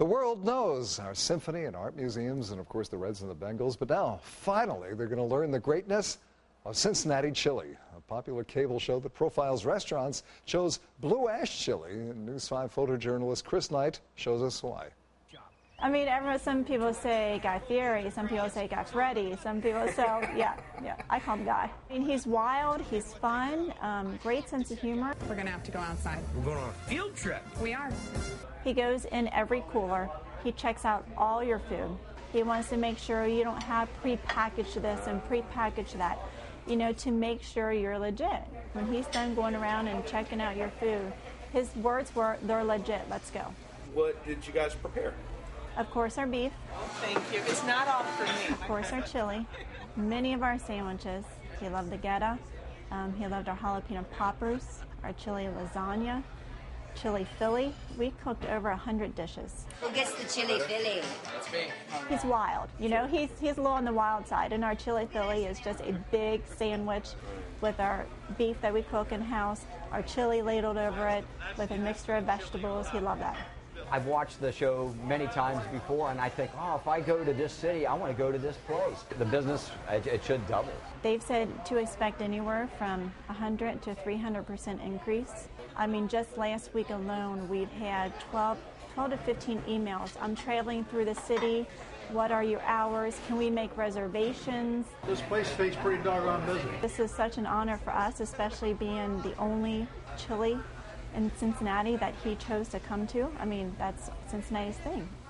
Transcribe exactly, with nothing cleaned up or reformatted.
The world knows our symphony and art museums and, of course, the Reds and the Bengals. But now, finally, they're going to learn the greatness of Cincinnati chili. A popular cable show that profiles restaurants chose Blue Ash chili. And News five photojournalist Chris Knight shows us why. I mean, everyone, some people say Guy Fieri, some people say Guy Fieri, some people say, yeah, yeah, I call him Guy. I mean, he's wild, he's fun, um, great sense of humor. We're going to have to go outside. We're going on a field trip. We are. He goes in every cooler. He checks out all your food. He wants to make sure you don't have prepackaged this and prepackaged that, you know, to make sure you're legit. When he's done going around and checking out your food, his words were, they're legit, let's go. What did you guys prepare? Of course, our beef. Thank you. It's not all for me. Of course, our chili. Many of our sandwiches. He loved the geta. Um, he loved our jalapeno poppers, our chili lasagna, chili Philly. We cooked over a hundred dishes. Who gets the chili Philly? That's me. He's wild. You know, he's he's a little on the wild side. And our chili Philly is just a big sandwich with our beef that we cook in house, our chili ladled over it with a mixture of vegetables. He loved that. I've watched the show many times before, and I think, oh, if I go to this city, I want to go to this place. The business, it, it should double. They've said to expect anywhere from one hundred to three hundred percent increase. I mean, just last week alone, we've had twelve, twelve to fifteen emails. I'm traveling through the city. What are your hours? Can we make reservations? This place stays pretty doggone busy. This is such an honor for us, especially being the only chili in Cincinnati that he chose to come to. I mean, that's Cincinnati's thing.